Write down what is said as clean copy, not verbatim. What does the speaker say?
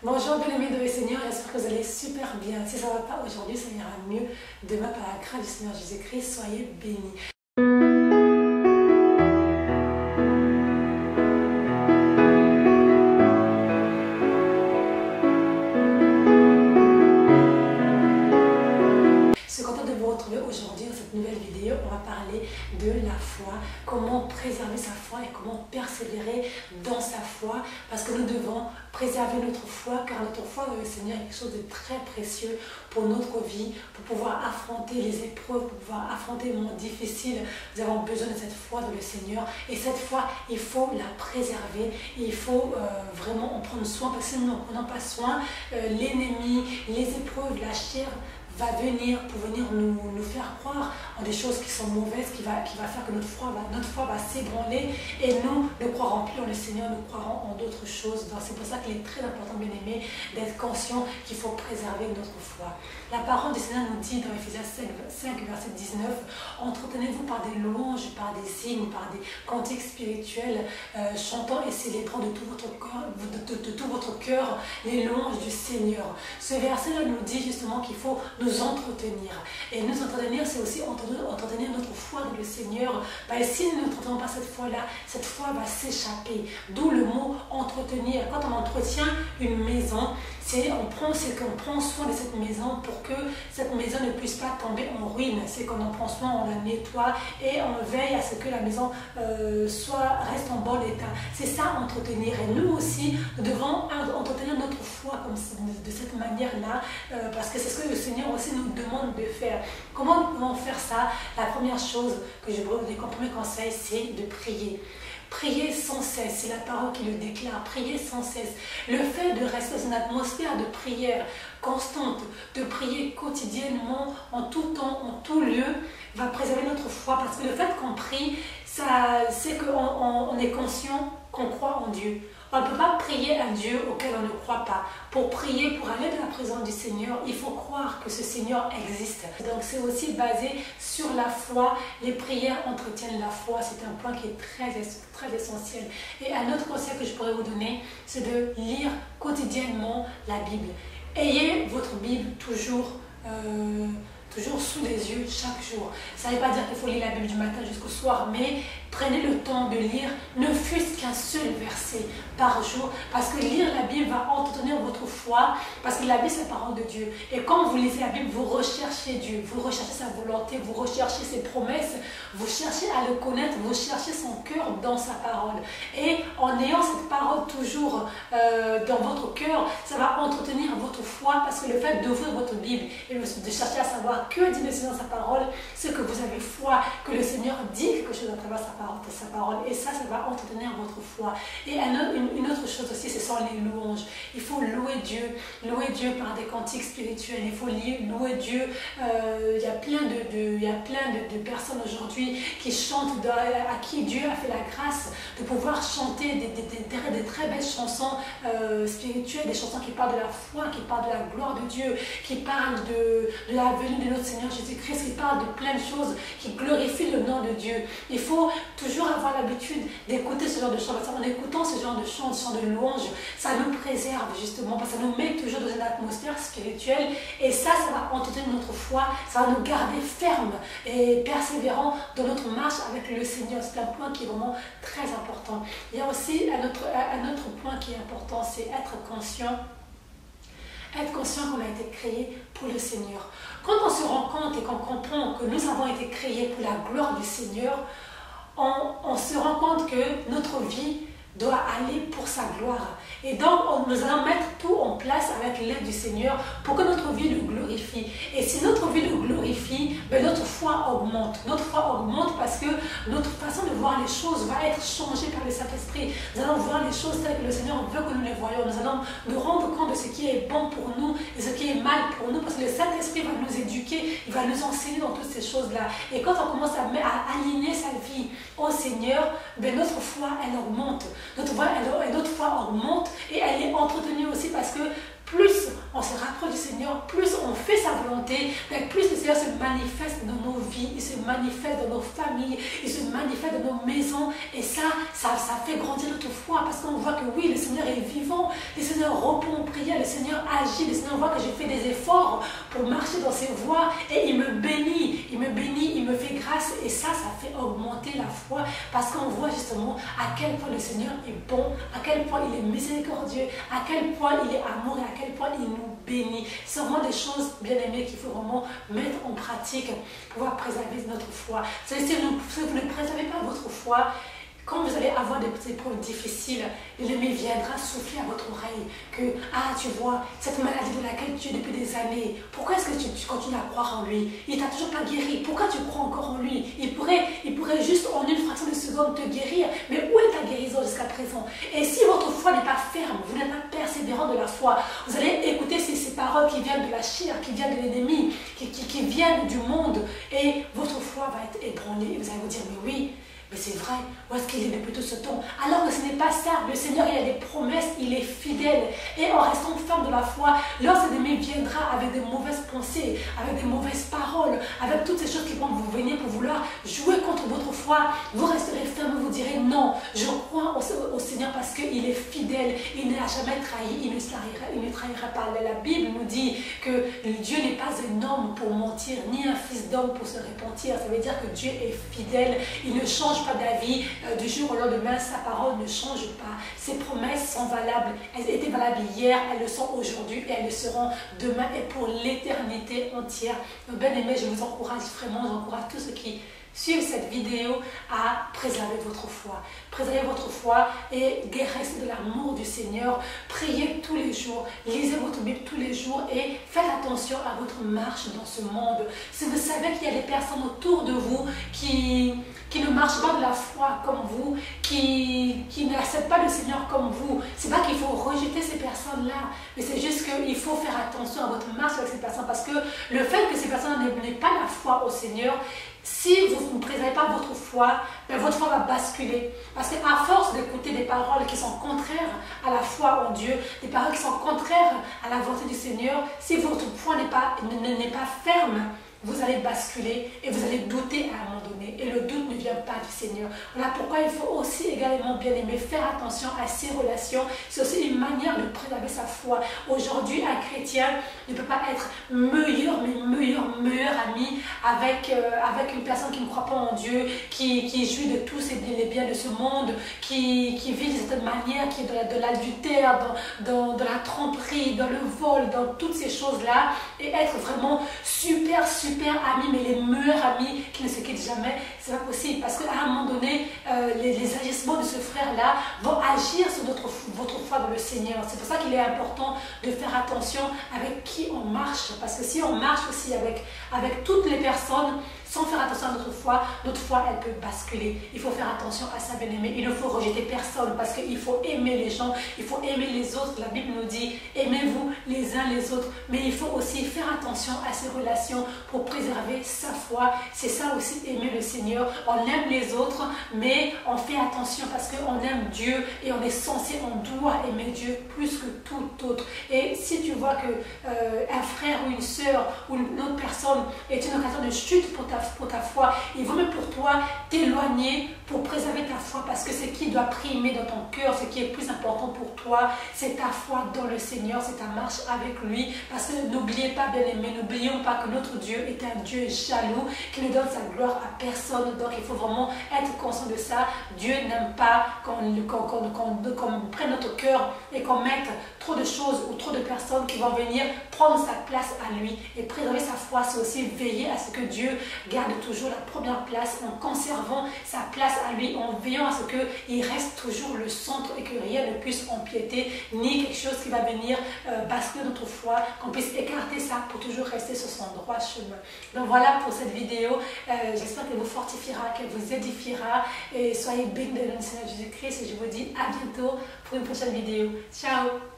Bonjour bien-aimés de le Seigneur, j'espère que vous allez super bien. Si ça ne va pas aujourd'hui, ça ira mieux demain par la grâce du Seigneur Jésus-Christ. Soyez bénis. Je suis contente de vous retrouver aujourd'hui dans cette nouvelle vidéo. On va parler de la foi, comment préserver sa foi et comment persévérer dans sa foi, parce que nous devons préserver notre foi, car notre foi dans le Seigneur est quelque chose de très précieux pour notre vie, pour pouvoir affronter les épreuves, pour pouvoir affronter les moments difficiles. Nous avons besoin de cette foi dans le Seigneur, et cette foi, il faut la préserver, il faut vraiment en prendre soin, parce que si nous n'en prenons pas soin, l'ennemi, les épreuves, la chair va venir pour venir nous faire croire en des choses qui sont mauvaises, qui va faire que notre foi va s'ébranler, et nous ne croirons plus en le Seigneur, nous croirons en d'autres choses. Donc c'est pour ça qu'il est très important, bien aimé, d'être conscient qu'il faut préserver notre foi. La parole du Seigneur nous dit dans Ephésiens 5 verset 19, entretenez-vous par des louanges, par des signes, par des cantiques spirituels, chantant et célébrant de tout votre cœur les louanges du Seigneur. Ce verset-là nous dit justement qu'il faut nous entretenir. Et nous entretenir, c'est aussi entretenir notre foi dans le Seigneur. Et si nous n'entretenons pas cette foi-là, cette foi va s'échapper. D'où le mot entretenir. Quand on entretient une maison, c'est qu'on prend soin de cette maison pour que cette maison ne puisse pas tomber en ruine. C'est qu'on en prend soin, on la nettoie et on veille à ce que la maison reste en bon état. C'est ça, entretenir. Et nous aussi, nous devons entretenir notre foi de cette manière-là, parce que c'est ce que le Seigneur aussi nous demande de faire. Comment nous pouvons faire ça? La première chose que je vous donne comme premier conseil, c'est de prier. Prier sans cesse, c'est la parole qui le déclare, prier sans cesse. Le fait de rester dans une atmosphère de prière constante, de prier quotidiennement, en tout temps, en tout lieu, va préserver notre foi, parce que le fait qu'on prie, c'est qu'on est conscient qu'on croit en Dieu. On ne peut pas prier un Dieu auquel on ne croit pas. Pour prier, pour aller dans la présence du Seigneur, il faut croire que ce Seigneur existe. Donc c'est aussi basé sur la foi. Les prières entretiennent la foi. C'est un point qui est très essentiel. Et un autre conseil que je pourrais vous donner, c'est de lire quotidiennement la Bible. Ayez votre Bible toujours sous les yeux chaque jour. Ça ne veut pas dire qu'il faut lire la Bible du matin jusqu'au soir, mais prenez le temps de lire, ne fût-ce qu'un seul verset par jour, parce que lire la Bible va entretenir votre foi, parce que la Bible c'est la parole de Dieu. Et quand vous lisez la Bible, vous recherchez Dieu, vous recherchez sa volonté, vous recherchez ses promesses, vous cherchez à le connaître, vous cherchez son cœur dans sa parole. Et en ayant cette parole toujours dans votre cœur, ça va entretenir votre foi, parce que le fait d'ouvrir votre Bible et de chercher à savoir que dit le Seigneur dans sa parole, c'est que vous avez foi, que le Seigneur dit quelque chose à travers sa parole, et ça va entretenir votre foi. Et une autre chose aussi, ce sont les louanges. Il faut louer Dieu par des cantiques spirituels, il faut louer Dieu. Il y a plein de personnes aujourd'hui qui chantent, à qui Dieu a fait la grâce de pouvoir chanter des très belles chansons spirituelles, des chansons qui parlent de la foi, qui parlent de la gloire de Dieu, qui parlent de la venue de notre Seigneur Jésus-Christ, qui parle de plein de choses, qui glorifient le nom de Dieu. Il faut toujours avoir l'habitude d'écouter ce genre de chants, parce qu'en écoutant ce genre de chants, ce genre de louanges, ça nous préserve justement, parce que ça nous met toujours dans une atmosphère spirituelle, et ça va entretenir notre foi, ça va nous garder fermes et persévérants dans notre marche avec le Seigneur. C'est un point qui est vraiment très important. Il y a aussi un autre point qui est important, c'est être conscient qu'on a été créé pour le Seigneur. Quand on se rend compte et qu'on comprend que nous avons été créés pour la gloire du Seigneur, on se rend compte que notre vie doit aller pour sa gloire. Et donc, nous allons mettre tout en place avec l'aide du Seigneur pour que notre vie le glorifie. Et si notre vie le glorifie, notre foi augmente. Notre foi augmente parce que notre façon de voir les choses va être changée par le Saint-Esprit. Nous allons voir les choses telles que le Seigneur veut que nous les voyions. Nous allons nous rendre compte de ce qui est bon pour nous et ce qui est mal pour nous, parce que le Saint-Esprit va nous éduquer, il va nous enseigner dans toutes ces choses-là. Et quand on commence à aligner sa vie au Seigneur, notre foi, elle augmente. Notre foi augmente, et elle est entretenue aussi, parce que plus on se rapproche du Seigneur, plus on fait sa volonté, plus le Seigneur se manifeste dans nos vies, il se manifeste dans nos familles, il se manifeste dans nos maisons. Et ça fait grandir notre foi parce qu'on voit que oui, le Seigneur est vivant, le Seigneur répond aux prières, le Seigneur agit, le Seigneur voit que j'ai fait des efforts pour marcher dans ses voies et il me bénit, il me fait grâce. Et ça fait augmenter la foi parce qu'on voit justement à quel point le Seigneur est bon, à quel point il est miséricordieux, à quel point il est amour et à quel point il nous bénit. C'est vraiment des choses, bien aimées, qu'il faut vraiment mettre en pratique pour pouvoir préserver notre foi. Si vous ne préservez pas votre foi, quand vous allez avoir des épreuves difficiles, l'ennemi viendra souffler à votre oreille que, ah, tu vois, cette maladie de laquelle tu es depuis des années, pourquoi est-ce que tu continues à croire en lui? Il t'a toujours pas guéri, pourquoi tu crois encore en lui? Il pourrait juste en une fraction de seconde te guérir, mais où est ta guérison jusqu'à présent? Et si votre foi n'est pas ferme, vous n'êtes pas persévérant de la foi, vous allez écouter ces paroles qui viennent de la chair, qui viennent de l'ennemi, qui viennent du monde, et votre foi va être ébranlée, et vous allez vous dire, mais oui, mais c'est vrai, où est-ce qu'il est depuis tout ce temps? Alors que ce n'est pas ça. Le Seigneur, il a des promesses, il est fidèle. Et en restant ferme de la foi, lorsque l'ennemi viendra avec des mauvaises pensées, avec des mauvaises paroles, avec toutes ces choses qui vont vous venir pour vouloir jouer contre votre foi, vous resterez ferme, vous direz non, je crois au Seigneur parce qu'il est fidèle, il n'a jamais trahi, il ne trahira pas. La Bible nous dit que Dieu n'est pas un homme pour mentir, ni un fils d'homme pour se repentir. Ça veut dire que Dieu est fidèle, il ne change pas d'avis du jour au lendemain, sa parole ne change pas. Ses promesses sont valables, elles étaient valables hier, elles le sont aujourd'hui et elles le seront demain et pour l'éternité entière. Bien aimés, je vous encourage vraiment, j'encourage tous ceux qui suivent cette vidéo à préserver votre foi. Préservez votre foi et restez de l'amour du Seigneur. Priez tous les jours, lisez votre Bible tous les jours et faites attention à votre marche dans ce monde. Si vous savez qu'il y a des personnes autour de vous qui ne marchent pas de la foi comme vous, qui n'acceptent pas le Seigneur comme vous, c'est pas qu'il faut rejeter ces personnes-là, mais c'est juste qu'il faut faire attention à votre marche avec ces personnes parce que le fait que ces personnes n'aient pas la foi au Seigneur, si vous ne préservez pas votre foi, ben votre foi va basculer. Parce qu'à force d'écouter des paroles qui sont contraires à la foi en Dieu, des paroles qui sont contraires à la volonté du Seigneur, si votre foi n'est pas ferme, vous allez basculer et vous allez douter à un moment donné. Et le doute ne vient pas du Seigneur. Voilà pourquoi il faut aussi également, bien aimer, faire attention à ses relations. C'est aussi une manière de préserver sa foi. Aujourd'hui, un chrétien ne peut pas être meilleur ami avec une personne qui ne croit pas en Dieu, qui jouit de tous les biens de ce monde, qui vit d'une certaine manière, qui est de l'adultère, dans la tromperie, dans le vol, dans toutes ces choses-là, et être vraiment super amis, mais les meilleurs amis qui ne se quittent jamais, c'est pas possible parce qu'à un moment donné, les agissements de ce frère-là vont agir sur votre foi dans le Seigneur. C'est pour ça qu'il est important de faire attention avec qui on marche, parce que si on marche aussi avec toutes les personnes, sans faire attention à notre foi, elle peut basculer. Il faut faire attention à ça, bien-aimé. Il ne faut rejeter personne parce qu'il faut aimer les gens, il faut aimer les autres. La Bible nous dit, aimez-vous les uns les autres. Mais il faut aussi faire attention à ces relations pour préserver sa foi. C'est ça aussi, aimer le Seigneur. On aime les autres, mais on fait attention parce qu'on aime Dieu et on est censé, on doit aimer Dieu plus que tout autre. Et si tu vois que un frère ou une sœur ou une autre personne est une occasion de chute pour ta foi, il vaut mieux pour toi t'éloigner pour préserver ta foi parce que ce qui doit primer dans ton cœur, ce qui est plus important pour toi, c'est ta foi dans le Seigneur, c'est ta marche avec lui. Parce que n'oubliez pas, bien aimé, n'oublions pas que notre Dieu est un Dieu jaloux qui ne donne sa gloire à personne. Donc il faut vraiment être conscient de ça. Dieu n'aime pas qu'on prenne notre cœur et qu'on mette trop de choses ou trop de personnes qui vont venir prendre sa place à lui. Et préserver sa foi, c'est aussi veiller à ce que Dieu garde toujours la première place en conservant sa place à lui, en veillant à ce qu'il reste toujours le centre et que rien ne puisse empiéter, ni quelque chose qui va venir basculer notre foi, qu'on puisse écarter ça pour toujours rester sur son droit chemin. Donc voilà pour cette vidéo. J'espère qu'elle vous fortifiera, qu'elle vous édifiera et soyez bénis dans le Seigneur Jésus-Christ et je vous dis à bientôt pour une prochaine vidéo. Ciao!